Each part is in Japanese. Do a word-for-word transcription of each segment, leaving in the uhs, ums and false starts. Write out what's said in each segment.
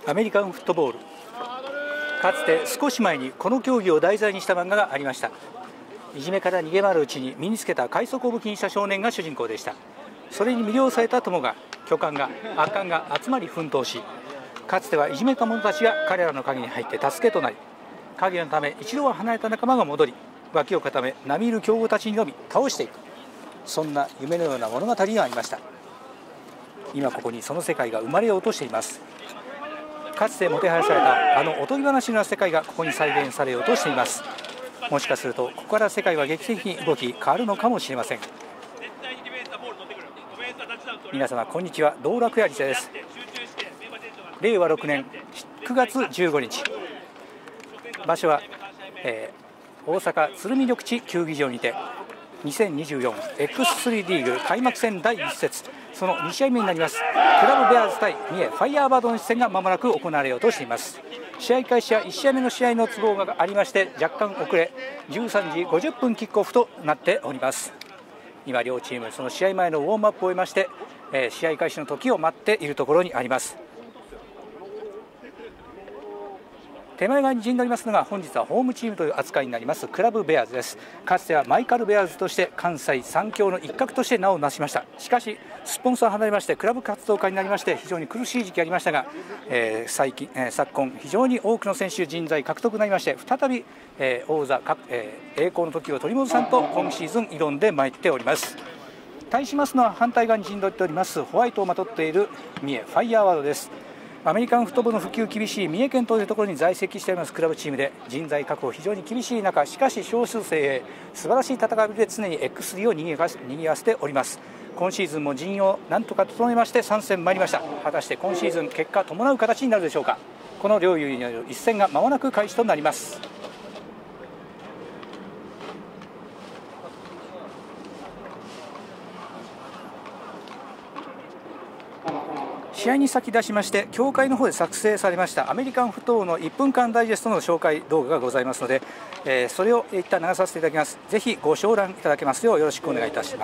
アメリカンフットボール。かつて少し前にこの競技を題材にした漫画がありました。いじめから逃げ回るうちに身につけた快速を武器にした少年が主人公でした。それに魅了された友が巨漢が悪漢が集まり奮闘し、かつてはいじめた者たちが彼らの影に入って助けとなり、影のため一度は離れた仲間が戻り、脇を固め並みいる強豪たちにのみ倒していく、そんな夢のような物語がありました。今ここにその世界が生まれようとしています。かつてもてはやされたあのおとぎ話のような世界がここに再現されようとしています。もしかするとここから世界は劇的に動き変わるのかもしれません。皆様こんにちは、道楽屋理瀬です。れいわろくねんくがつじゅうごにち、場所は、えー、大阪鶴見緑地球技場にて にせんにじゅうよんエックススリー リーグ開幕戦だいいっ節、そのに試合目になりますクラブベアーズ対三重ファイヤーバードの一戦がまもなく行われようとしています。試合開始はいち試合目の試合の都合がありまして若干遅れ、じゅうさんじごじゅっぷんキックオフとなっております。今両チームその試合前のウォームアップを終えまして、えー、試合開始の時を待っているところにあります。手前側に陣取りますのが本日はホームチームという扱いになりますクラブベアーズです。かつてはマイカルベアーズとして関西三強の一角として名を成しました。しかしスポンサー離れましてクラブ活動家になりまして非常に苦しい時期ありましたが、えー、最近、えー、昨今非常に多くの選手人材獲得になりまして再び、えー、王座、えー、栄光の時を取り戻さんと今シーズン挑んでまいっております。対しますのは反対側に陣取っておりますホワイトをまとっている三重ファイヤーワードです。アメリカンフットボールの普及厳しい三重県というところに在籍しておりますクラブチームで人材確保非常に厳しい中、しかし少数精鋭素晴らしい戦いで常に エックススリー を賑わせております。今シーズンも陣容をなんとか整えまして参戦参りました。果たして今シーズン結果伴う形になるでしょうか。この両雄による一戦が間もなく開始となります。試合に先立ちまして協会の方で作成されましたアメリカンフットボールのいっぷんかんダイジェストの紹介動画がございますので、えー、それを一旦流させていただきます。ぜひご賞覧いただけますようよろしくお願いいたします。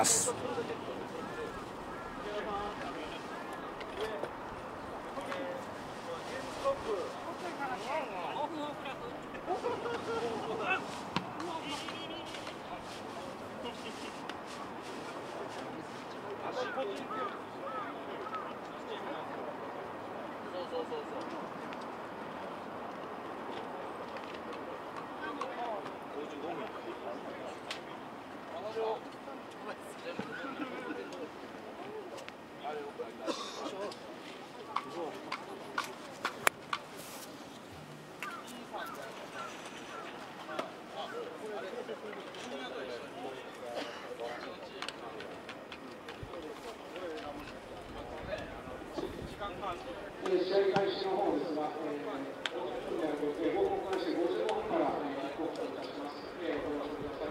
試合開始の方ですが、えー、ごふん開始ごじゅうごふんからキックオフといたします。えー、ご了承ください。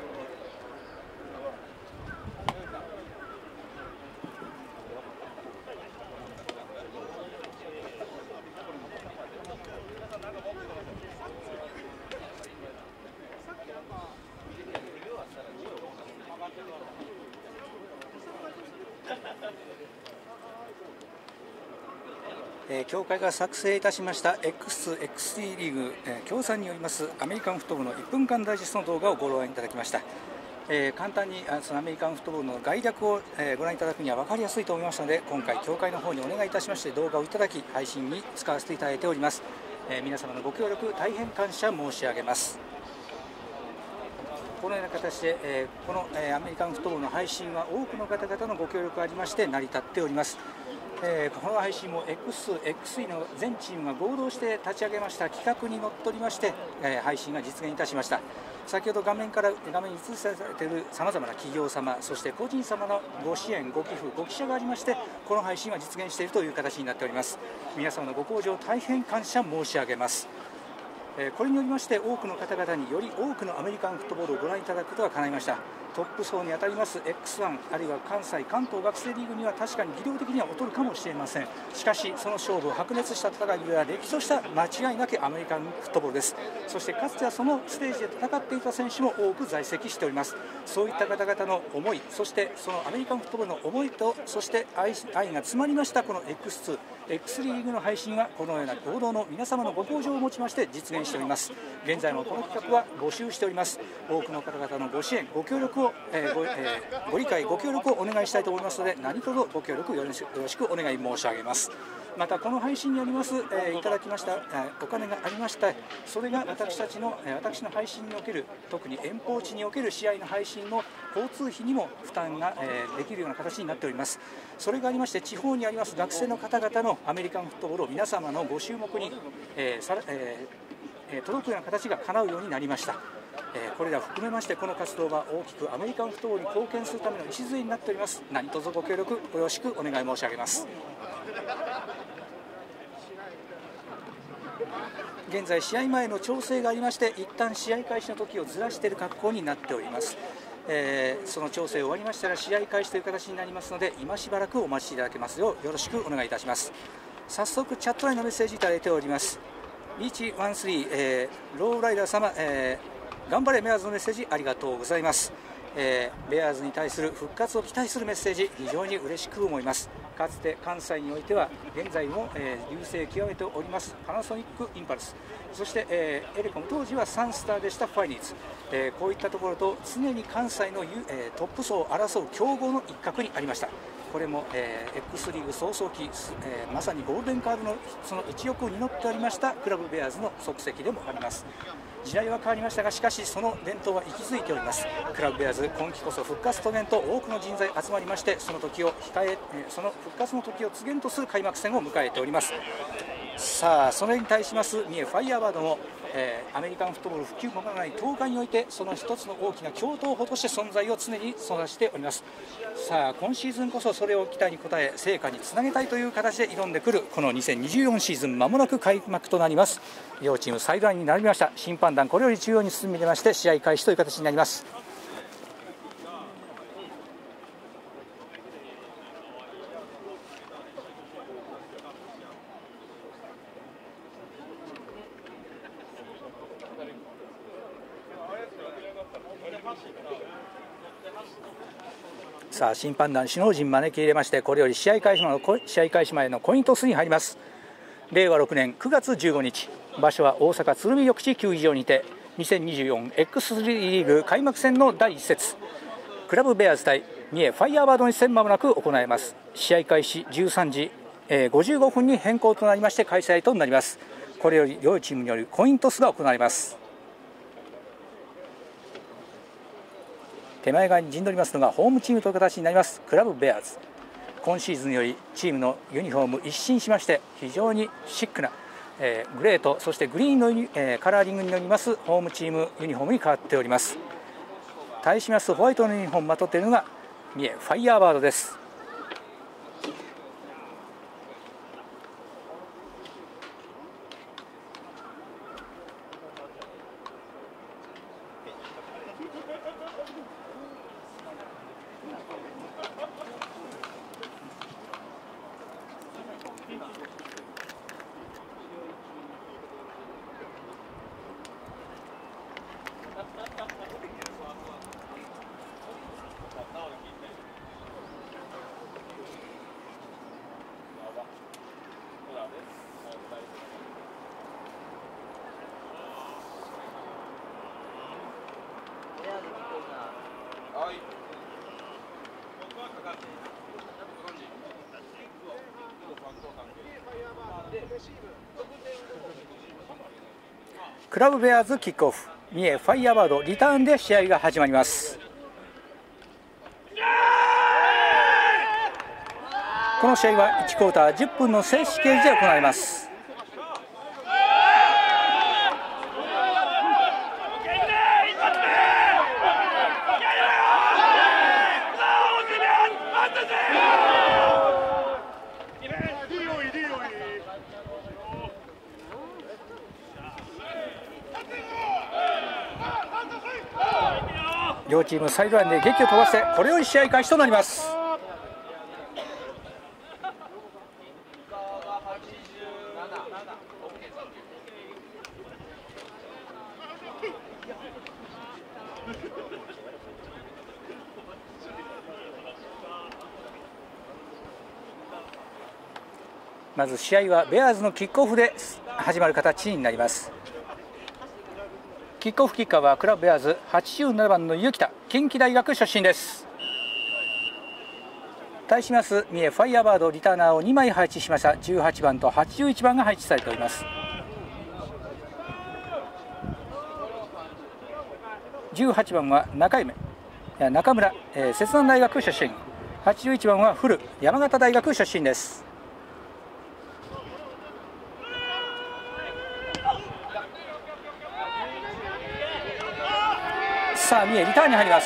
えー、協会が作成いたしました エックスエックススリー リーグ、えー、協賛によりますアメリカンフットボールのいっぷんかんダイジェストの動画をご覧いただきました。えー、簡単にあそのアメリカンフットボールの概略を、えー、ご覧いただくには分かりやすいと思いましたので、今回協会の方にお願いいたしまして動画をいただき配信に使わせていただいております。えー、皆様のご協力大変感謝申し上げます。このような形で、えー、この、えー、アメリカンフットボールの配信は多くの方々のご協力がありまして成り立っております。えー、この配信も エックスエックススリー の全チームが合同して立ち上げました企画にのっとりまして、えー、配信が実現いたしました。先ほど画面から画面に映されているさまざまな企業様、そして個人様のご支援、ご寄付、ご記者がありまして、この配信は実現しているという形になっております。皆様のご向上大変感謝申し上げます。これによりまして多くの方々により多くのアメリカンフットボールをご覧いただくことが叶いました。トップ層にあたります エックスワン あるいは関西関東学生リーグには確かに技量的には劣るかもしれません。しかしその勝負を白熱した戦いでは歴史とした間違いなきアメリカンフットボールです。そしてかつてはそのステージで戦っていた選手も多く在籍しております。そういった方々の思い、そしてそのアメリカンフットボールの思いとそして 愛, 愛が詰まりましたこの エックスツー X リーグの配信はこのような合同の皆様のご協力をもちまして実現しております。現在もこの企画は募集しております。多くの方々のご支援ご協力を、えー ご, えー、ご理解ご協力をお願いしたいと思いますので、何卒ご協力よろしくお願い申し上げます。またこの配信にあります、えー、いただきました、えー、お金がありました。それが私たちの、えー、私の配信における、特に遠方地における試合の配信の交通費にも負担が、えー、できるような形になっております。それがありまして、地方にあります学生の方々のアメリカンフットボールを皆様のご注目に、えーさえー、届くような形が叶うようになりました。えー、これらを含めまして、この活動は大きくアメリカンフットボールに貢献するための礎になっております。何卒ご協力よろしくお願い申し上げます。現在試合前の調整がありまして、一旦試合開始の時をずらしている格好になっております。えー、その調整終わりましたら試合開始という形になりますので、今しばらくお待ちいただけますようよろしくお願いいたします。早速チャット内のメッセージいただいております。リーチワンスリー、えー、ローライダー様、えー、頑張れベアーズのメッセージありがとうございます。えー、ベアーズに対する復活を期待するメッセージ、非常に嬉しく思います。かつて関西においては現在も、えー、優勢極めておりますパナソニックインパルス、そして、えー、エレコム当時はサンスターでしたファイニーズ、えー、こういったところと常に関西の、えー、トップ層を争う強豪の一角にありました。これも、えー、X リーグ創創期、えー、まさにゴールデンカードのその一翼を担っておりましたクラブベアーズの足跡でもあります。時代は変わりましたが、しかしその伝統は息づいております。クラブベアーズ、今季こそ復活と念と多くの人材集まりまして、その時を控え、その復活の時を告げんとする開幕戦を迎えております。さあ、それに対します三重ファイヤーバードも、えー、アメリカンフットボール普及もまない東海において、その一つの大きな共闘補として存在を常に育しております。さあ、今シーズンこそそれを期待に応え、成果につなげたいという形で挑んでくるこのにせんにじゅうよんシーズン、まもなく開幕となります。両チームサイドラインに並びました。審判団これより中央に進み出まして、試合開始という形になります。さあ、審判団首脳陣招き入れまして、これより試合開始前の試合開始前のコイントスに入ります。れいわろくねんくがつじゅうごにち、場所は大阪鶴見緑地球技場にて にせんにじゅうよんエックススリー リーグ開幕戦のだいいっ節、クラブベアーズ対三重ファイヤーバードに戦まもなく行います。試合開始じゅうさんじごじゅうごふんに変更となりまして開催となります。これより両チームによるコイントスが行われます。手前側に陣取りますのがホームチームという形になりますクラブベアーズ。今シーズンよりチームのユニフォーム一新しまして、非常にシックな、えー、グレーとそしてグリーンの、えー、カラーリングになりますホームチームユニフォームに変わっております。対しますホワイトのユニフォームをまとっているのが三重ファイヤーバードです。クラブベアーズキックオフ、三重ファイヤーバードリターンで試合が始まります。この試合はいちクォーターじゅっぷんの正式掲示で行われます。両チームサイドラインで劇を飛ばして、これより試合開始となります。 まず試合はベアーズのキックオフで始まる形になります。キックオフキッカーはクラブベアーズはちじゅうななばんの雪田、近畿大学出身です。対します三重ファイヤーバード、リターナーをにまい配置しました。じゅうはちばんとはちじゅういちばんが配置されております。じゅうはちばんは中夢中村、えー、摂南大学出身。はちじゅういちばんは古山形大学出身です。さあ三重リターンに入ります。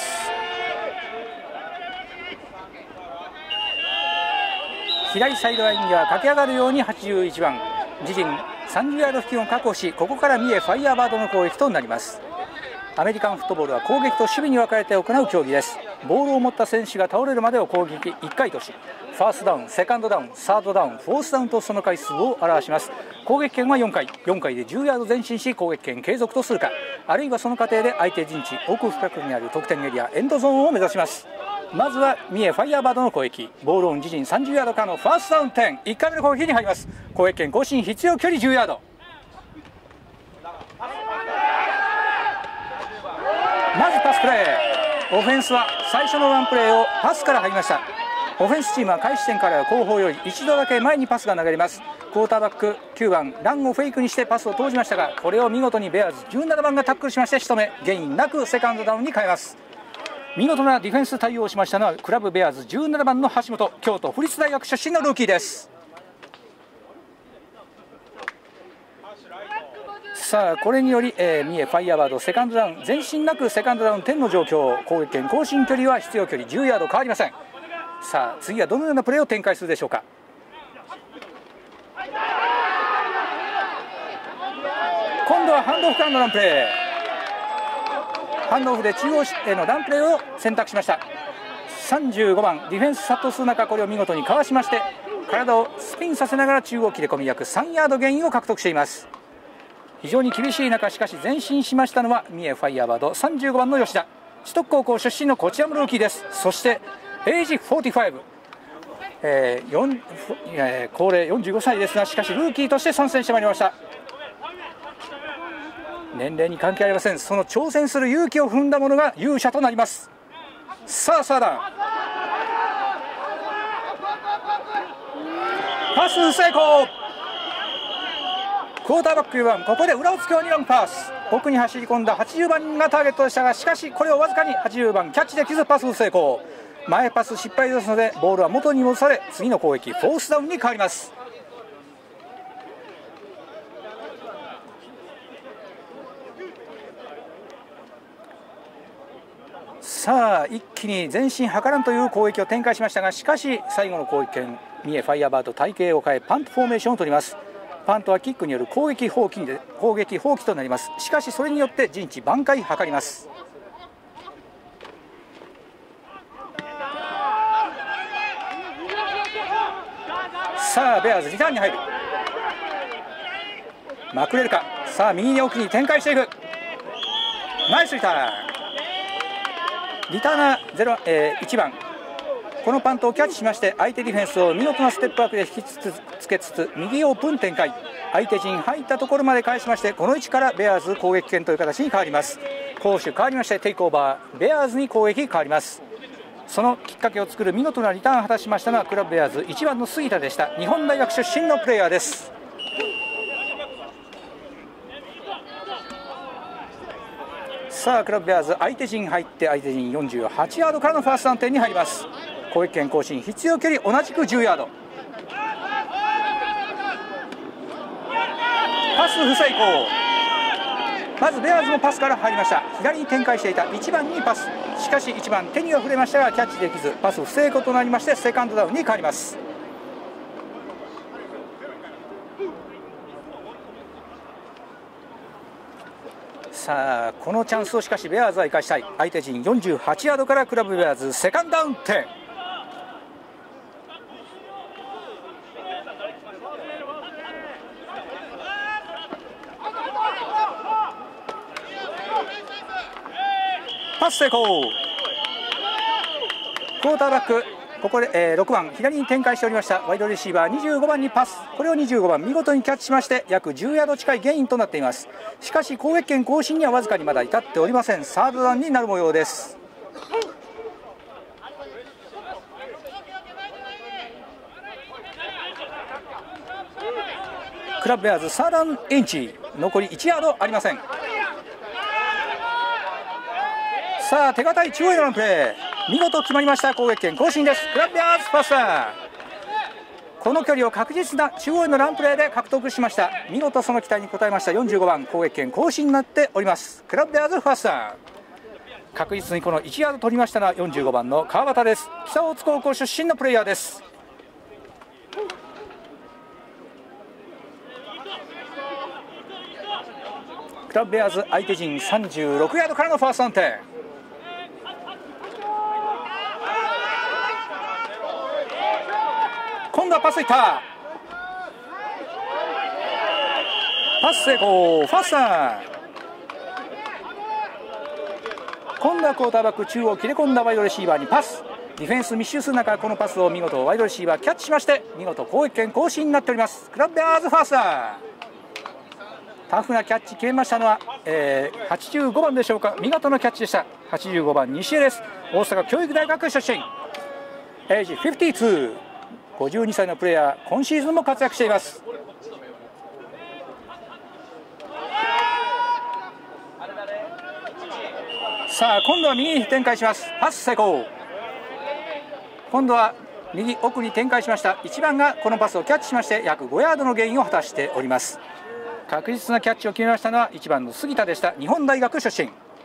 左サイドラインには駆け上がるようにはちじゅういちばん自陣さんじゅうヤード付近を確保し、ここから三重ファイヤーバードの攻撃となります。アメリカンフットボールは攻撃と守備に分かれて行う競技です。ボールを持った選手が倒れるまでを攻撃いっかいとし、ファーストダウン、セカンドダウン、サードダウン、フォースダウンとその回数を表します。攻撃権はよんかい、よんかいでじゅうヤード前進し攻撃権継続とするか、あるいはその過程で相手陣地奥深くにある得点エリアエンドゾーンを目指します。まずは三重ファイヤーバードの攻撃、ボールオン自陣さんじゅうヤードからのファーストダウン点、いっかいめの攻撃に入ります。攻撃権更新、必要距離じゅうヤード。まずパスプレー、オフェンスは最初のワンプレーをパスから入りました。オフェンスチームは開始点から後方より一度だけ前にパスが投げれます。クォーターバックきゅうばんランをフェイクにしてパスを投じましたが、これを見事にベアーズじゅうななばんがタックルしまして仕留め、ゲインなくセカンドダウンに変えます。見事なディフェンス対応をしましたのはクラブベアーズじゅうななばんの橋本、京都府立大学出身のルーキーです。さあこれにより、えー、三重ファイヤーバードセカンドダウン前進なくセカンドダウン点の状況、攻撃権更新距離は必要距離じゅうヤード変わりません。さあ次はどのようなプレーを展開するでしょうか。今度はハンドオフからのランプレー、ハンドオフで中央へのランプレーを選択しました。さんじゅうごばんディフェンス殺到する中、これを見事にかわしまして体をスピンさせながら中央切れ込み約さんヤードゲインを獲得しています。非常に厳しい中、しかし前進しましたのは三重ファイヤーバードさんじゅうごばんの吉田、四徳高校出身のこちらもルーキーです。そしてエイジよんじゅうご、えー4えー、高齢よんじゅうごさいですが、しかしルーキーとして参戦してまいりました。年齢に関係ありません。その挑戦する勇気を踏んだものが勇者となります。さあサーダンパス成功、クォーターバックきゅうばん、ここで裏をつけようにロングパス、奥に走り込んだはちじゅうばんがターゲットでしたが、しかしこれをわずかにはちじゅうばんキャッチできずパス成功、前パス失敗ですのでボールは元に戻され次の攻撃フォースダウンに変わります。さあ一気に前進図らんという攻撃を展開しましたが、しかし最後の攻撃権三重ファイヤーバード体型を変えパントフォーメーションを取ります。パントはキックによる攻撃放棄で攻撃放棄となります。しかしそれによって陣地挽回図ります。さあベアーズリターンに入る、まくれるか。さあ右に奥に展開していく、ナイスリターン、リターナーゼロ、えー、いちばん、このパントをキャッチしまして相手ディフェンスを見事なステップワークで引きつけつつ右オープン展開、相手陣入ったところまで返しまして、この位置からベアーズ攻撃権という形に変わります。攻守変わりましてテイクオーバー、ベアーズに攻撃変わります。そのきっかけを作る見事なリターンを果たしましたのはクラブベアーズいちばんの杉田でした。日本大学出身のプレイヤーです。さあクラブベアーズ相手陣入って相手陣よんじゅうはちヤードからのファーストダウン点に入ります。攻撃権更新、必要距離同じくじゅうヤード、パス不成功。まずベアーズもパスから入りました。左に展開していたいちばんにパス、しかしいちばん手には触れましたがキャッチできずパス不成功となりましてセカンドダウンに変わります。さあこのチャンスをしかしベアーズは生かしたい。相手陣よんじゅうはちヤードからクラブベアーズセカンドダウン点、パス成功。クォーターバックここで、えー、ろくばん左に展開しておりましたワイドレシーバーにじゅうごばんにパス、これをにじゅうごばん見事にキャッチしまして約じゅうヤード近いゲインとなっています。しかし攻撃権更新にはわずかにまだ至っておりません。サードダウンになる模様です。クラブベアーズサードダウンインチ、残りいちヤードありません。さあ手堅い中央へのプレー、見事決まりました。攻撃権更新です。クラブベアーズファースター、この距離を確実な中央へのランプレーで獲得しました。見事その期待に応えました。よんじゅうごばん攻撃権更新になっております。クラブベアーズファースター、確実にこのいちヤード取りましたのはよんじゅうごばんの川端です。北大津高校出身のプレイヤーです。クラブベアーズ相手陣さんじゅうろくヤードからのファーストアンテン、今度はパスいった、パス成功、ファースター、今度はクォーターバック中央切れ込んだワイドレシーバーにパス、ディフェンス密集する中このパスを見事ワイドレシーバーキャッチしまして見事攻撃権更新になっております。クラブベアーズファースター、タフなキャッチ決めましたのは、えー、はちじゅうごばんでしょうか。見事なキャッチでした。はちじゅうごばん西江です。大阪教育大学出身、エイジごじゅうに、ごじゅうにさいのプレーヤー、今シーズンも活躍しています。さあ今度は右に展開します。パス成功、今度は右奥に展開しました。いちばんがこのパスをキャッチしまして約ごヤードのゲインを果たしております。確実なキャッチを決めましたのはいちばんの杉田でした。日本大学出身。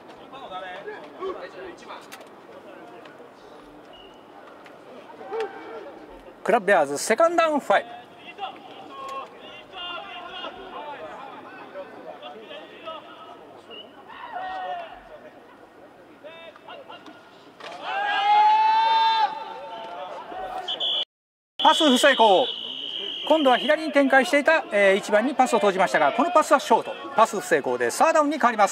クラブベアーズセカンドダウンファイブ、パス不成功、今度は左に展開していた、えー、いちばんにパスを投じましたがこのパスはショート、パス不成功でサードダウンに変わります。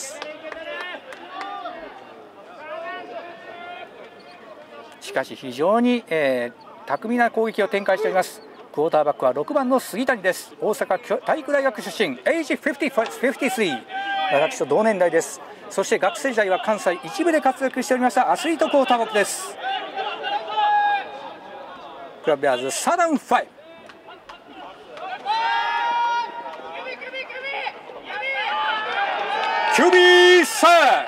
しかし非常に、えー、巧みな攻撃を展開しております。クォーターバックはろくばんの杉谷です。大阪体育大学出身、エイジごじゅうさん、私と同年代です。そして学生時代は関西一部で活躍しておりましたアスリートクォーターバックです。クラブベアーズサードダウンファイブ、キュービーサック、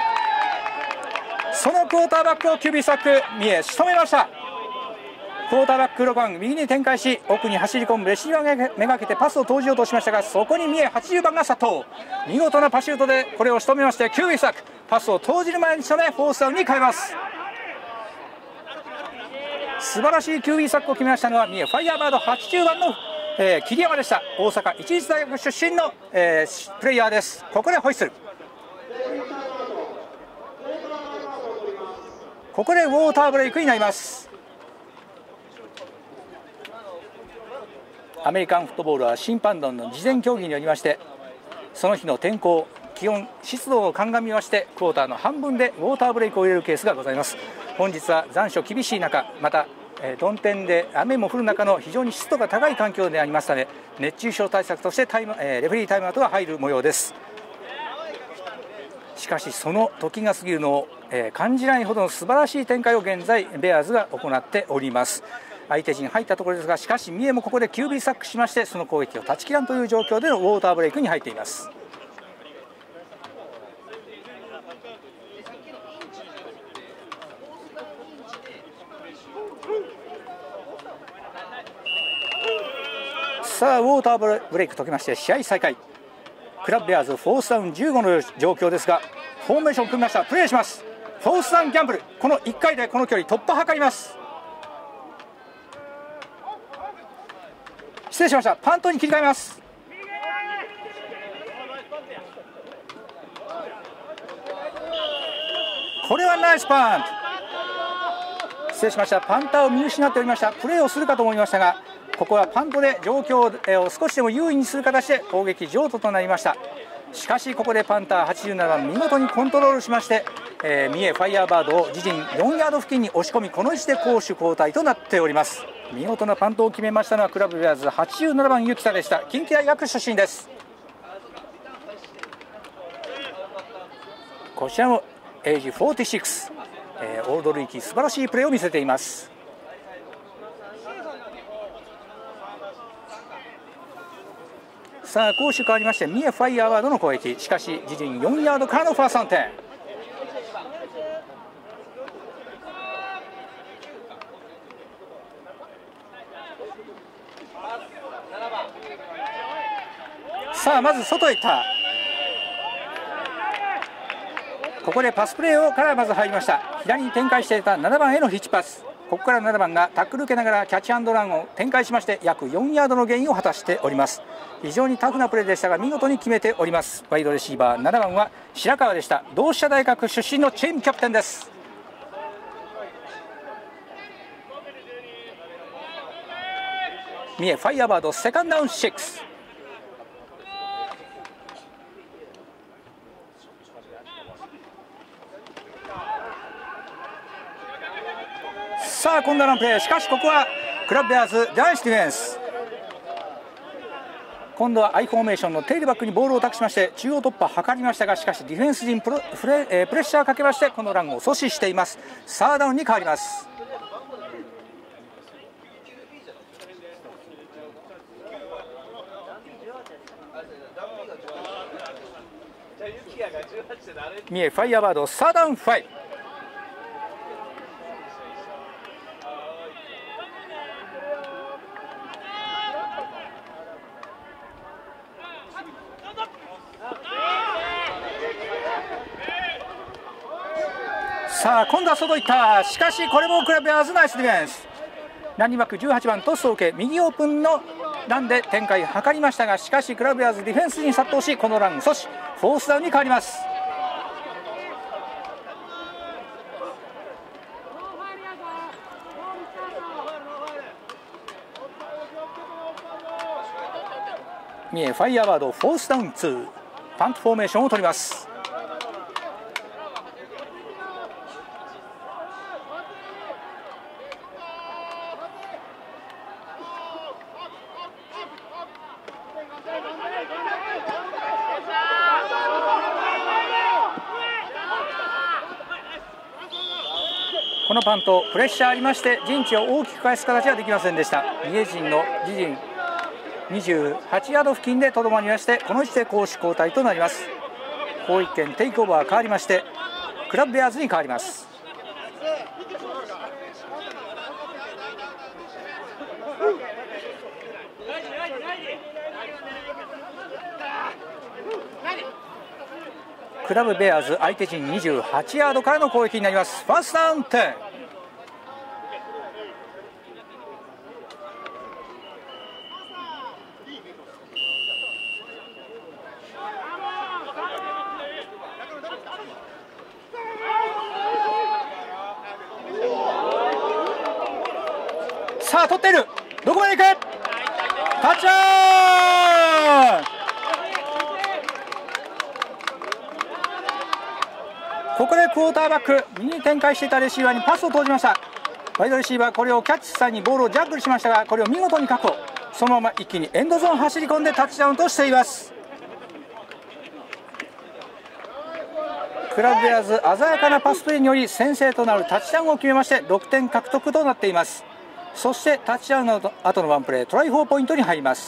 そのクォーターバックをキュービーサック三重仕留めました。クォーターバックろくばん右に展開し奥に走り込むレシーバーがめがけてパスを投じようとしましたがそこに三重はちじゅうばんが殺到、見事なパシュートでこれを仕留めましてキュービーサック、パスを投じる前に仕留めフォースダウンに変えます。素晴らしいキュービーサックを決めましたのは三重ファイヤーバードはちじゅうばんの、えー、桐山でした。大阪市立大学出身の、えー、プレイヤーです。ここでホイッスル、ここでウォーターブレイクになります。アメリカンフットボールは審判団の事前協議によりましてその日の天候、気温、湿度を鑑みましてクォーターの半分でウォーターブレイクを入れるケースがございます。本日は残暑厳しい中、また曇天で雨も降る中の非常に湿度が高い環境でありますため熱中症対策としてタイム、えー、レフェリータイムアウトが入る模様です。しかしその時が過ぎるのを、えー、感じないほどの素晴らしい展開を現在ベアーズが行っております。相手陣入ったところですがしかし三重もここでキュービーサックしましてその攻撃を断ち切らんという状況でのウォーターブレイクに入っています。さあウォーターブレイク解けまして試合再開。クラブベアーズフォースダウンじゅうごの状況ですがフォーメーション組みました。プレーします。フォースダウンギャンブル、このいっかいでこの距離突破を図ります。失礼しました。パントに切り替えます。これはナイスパント。失礼しました。パンターを見失っておりました。プレーをするかと思いましたがここはパントで状況を少しでも優位にする形で攻撃譲渡となりました。しかしここでパンターはちじゅうななばん見事にコントロールしましてえー、三重ファイヤーバードを自陣よんヤード付近に押し込み、この位置で攻守交代となっております。見事なパントを決めましたのはクラブベアーズはちじゅうななばん雪田でした。近畿大学出身です。こちらもエイジよんじゅうろく、えー、オールドルイキ素晴らしいプレーを見せています。さあ攻守変わりまして三重ファイヤーバードの攻撃、しかし自陣よんヤードからのファーストさんてん。さあまず外へ行った。ここでパスプレーをからまず入りました。左に展開していたななばんへのヒッチパス、ここからななばんがタックル受けながらキャッチアンドランを展開しまして約よんヤードのゲインを果たしております。非常にタフなプレーでしたが見事に決めております。ワイドレシーバーななばんは白川でした。同志社大学出身のチームキャプテンです。三重ファイヤーバードセカンドダウンろく。さあ今度のプレー、しかしここはクラブベアーズナイスディフェンス。今度はアイフォーメーションのテールバックにボールを託しまして中央突破を図りましたが、しかしディフェンス陣プロプレ、えー、プレッシャーをかけましてこのランを阻止しています。サードダウンに変わります。三重ファイヤーバードサードダウンファイブ。さあ今度は外いった。しかしこれもクラブベアーズナイスディフェンス。ランニングバックじゅうはちばんトスを受け右オープンのランで展開を図りましたが、しかしクラブベアーズディフェンスに殺到しこのラン阻止、フォースダウンに変わります。三重ファイヤーバードフォースダウンにパントフォーメーションを取ります。このパントプレッシャーありまして陣地を大きく返す形はできませんでした。三重陣の自陣にじゅうはちヤード付近でとどまりまして、この位置で攻守交代となります。後一点テイクオーバー変わりましてクラブベアーズに変わります。クラブベアーズ相手陣にじゅうはちヤードからの攻撃になります。ファーストダウンじゅう。さあ取っている。どこまで行く。タッチダウン。ここでクォーターバック右に展開していたレシーバーにパスを投じました。ワイドレシーバーこれをキャッチした際にボールをジャッグルしましたが、これを見事に確保。そのまま一気にエンドゾーン走り込んでタッチダウンとしています。クラブベアーズ鮮やかなパスプレーにより先制となるタッチダウンを決めましてろくてん獲得となっています。そしてタッチダウンの後のワンプレートライフォーポイントに入ります。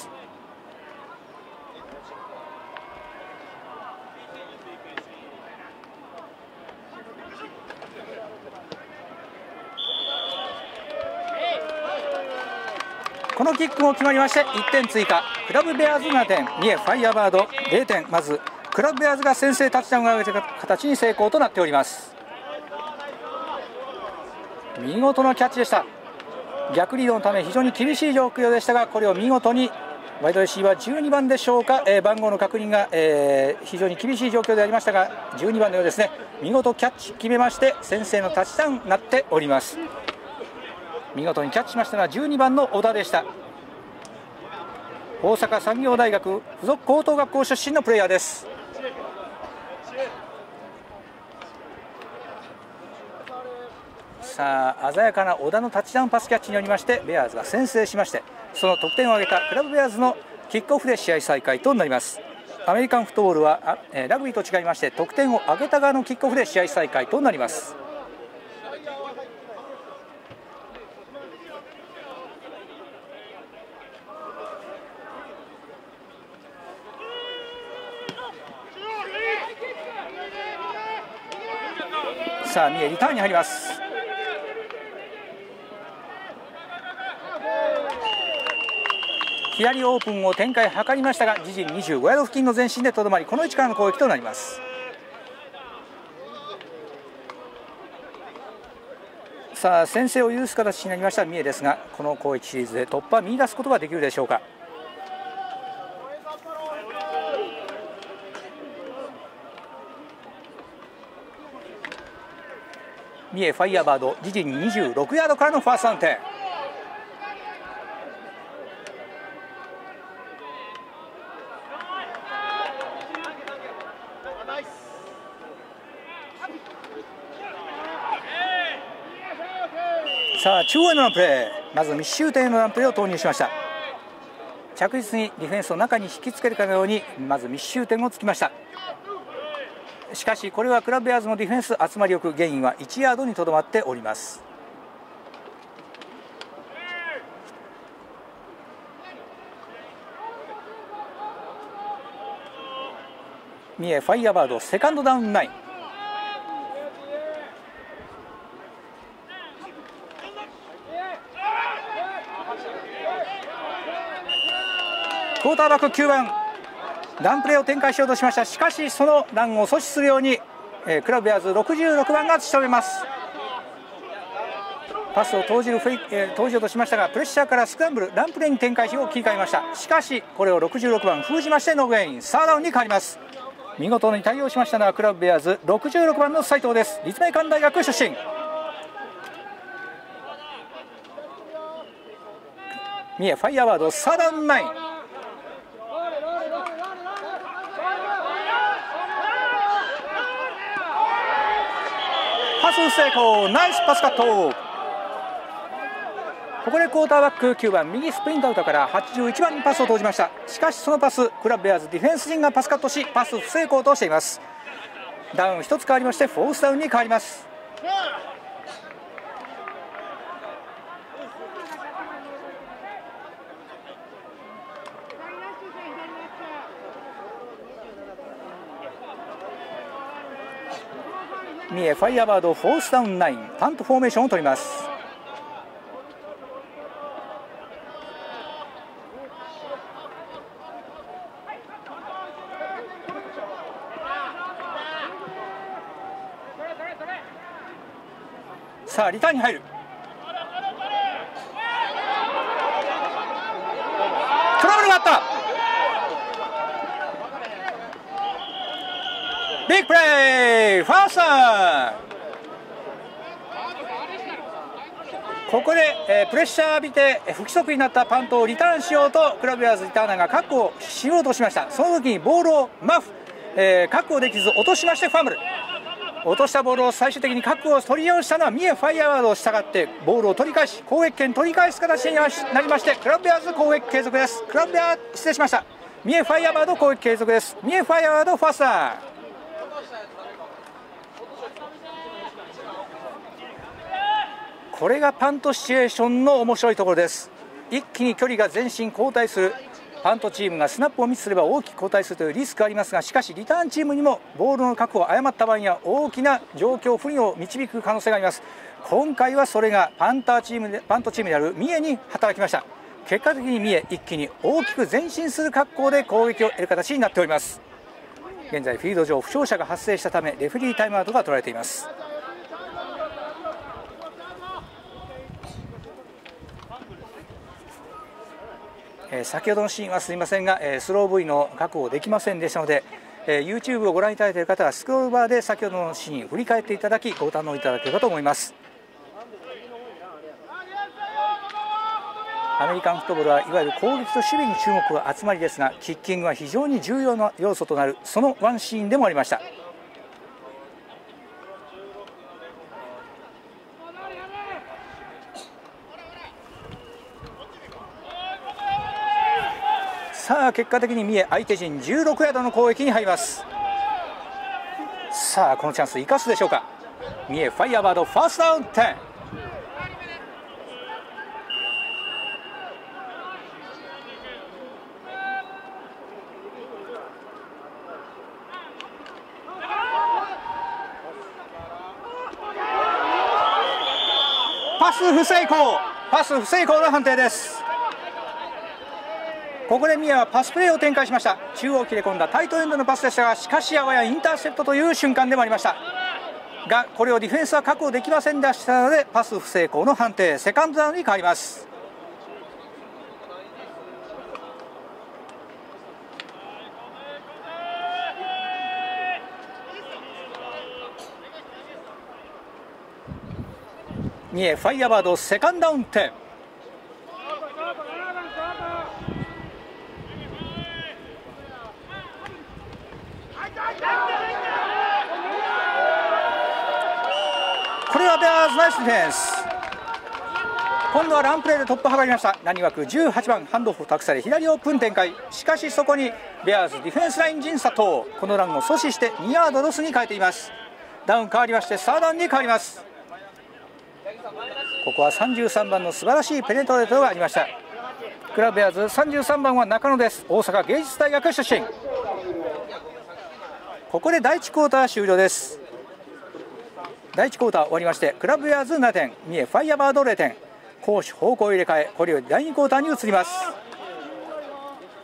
このキックも決まりましていってん追加。クラブベアーズななてん、三重ファイヤーバードぜろてん。まずクラブベアーズが先制タッチダウンを挙げた形に成功となっております。見事なキャッチでした。逆リードのため非常に厳しい状況でしたが、これを見事にワイドレシーバーじゅうにばんでしょうか、えー、番号の確認が、えー、非常に厳しい状況でありましたがじゅうにばんのようですね。見事キャッチ決めまして先制のタッチダウンになっております。見事にキャッチしましたのはじゅうにばんの小田でした。大阪産業大学附属高等学校出身のプレイヤーです。 さあ鮮やかな小田のタッチダウンパスキャッチによりましてベアーズが先制しまして、その得点を挙げたクラブベアーズのキックオフで試合再開となります。アメリカンフットボールはラグビーと違いまして得点を挙げた側のキックオフで試合再開となります。さあ三重リターンに入ります。左オープンを展開図りましたが自陣にじゅうごヤード付近の前進でとどまり、この位置からの攻撃となります。さあ先制を許す形になりました三重ですが、この攻撃シリーズで突破を見出すことができるでしょうか。三重ファイヤーバード自陣にじゅうろくヤードからのファーストダウン点。さあ中央へのランプレー、まず密集点へのランプレーを投入しました。着実にディフェンスを中に引きつけるかのようにまず密集点をつきました。しかしこれはクラブベアーズのディフェンス集まり力、ゲインはいちヤードにとどまっております。三重ファイヤーバードセカンドダウンナイン。クォーターバックきゅうばんランプレーを展開しようとしました。しかしそのランを阻止するように、えー、クラブベアーズろくじゅうろくばんが仕留めます。パスを投じるフェイ、えー、投じようとしましたがプレッシャーからスクランブルランプレーに展開しを切り替えました。しかしこれをろくじゅうろくばん封じましてノーゲイン、サードダウンに変わります。見事に対応しましたのはクラブベアーズろくじゅうろくばんの斉藤です。立命館大学出身。三重ファイヤーワードサードダウンナイン。パス成功、ナイスパスカット。ここでクォーターバックきゅうばん右スプリントアウトからはちじゅういちばんにパスを投じました。しかしそのパスクラブベアーズディフェンス陣がパスカットしパス不成功としています。ダウンひとつ変わりましてフォースダウンに変わります。三重ファイヤーバードフォースダウンナイン、パントフォーメーションを取ります。さあリターンに入る。トラブルがあった。ビッグプレー、ファーストダウン。ここで、えー、プレッシャー浴びて不規則になったパントをリターンしようとクラブベアーズリターナーが確保しようとしました。その時にボールをマフ、えー、確保できず落としましてファンブル。落としたボールを最終的に確保を取り直したのは三重ファイヤーワードを従ってボールを取り返し攻撃権取り返す形になりましてクラブベアーズ攻撃継続です。クラブベアー失礼しました。三重ファイヤーワード攻撃継続です。三重ファイヤーワードファーストダウン。これがパントシチュエーションの面白いところです。一気に距離が前進後退する。パントチームがスナップをミスすれば大きく後退するというリスクがありますが、しかしリターンチームにもボールの確保を誤った場合には大きな状況不利を導く可能性があります。今回はそれがパンターチームでパントチームである三重に働きました。結果的に三重一気に大きく前進する格好で攻撃を得る形になっております。現在フィールド上負傷者が発生したためレフェリータイムアウトが取られています。先ほどのシーンはすみませんがスロー V の確保できませんでしたので YouTube をご覧いただいている方はスクロールバーで先ほどのシーンを振り返っていただきご堪能いただければと思います。アメリカンフットボールはいわゆる攻撃と守備に注目が集まりですがキッキングは非常に重要な要素となるそのワンシーンでもありました。 さあ結果的に三重相手陣じゅうろくヤードの攻撃に入ります。さあこのチャンス生かすでしょうか。三重ファイヤーバードファーストダウンじゅう。パス不成功、パス不成功の判定です。ここで宮はパスプレーを展開しました。中央切れ込んだタイトエンドのパスでしたが、しかしあわやインターセプトという瞬間でもありましたが、これをディフェンスは確保できませんでしたのでパス不成功の判定、セカンドダウンに変わります。三重ファイヤーバードセカンドダウン点。これはベアーズナイスディフェンス。今度はランプレーで突破を図りました。何枠じゅうはちばんハンドオフを託され左オープン展開。しかしそこにベアーズディフェンスライン陣佐藤、このランを阻止してにヤードロスに変えています。ダウン変わりましてサードダウンに変わります。ここはさんじゅうさんばんの素晴らしいペネトレートがありました。クラブベアーズさんじゅうさんばんは中野です。大阪芸術大学出身。ここで第いちクォーター終了です。第いちクォーター終わりまして、クラブベアーズななてん、三重ファイヤーバードれいてん、攻守方向入れ替え、これよりだいにクォーターに移ります。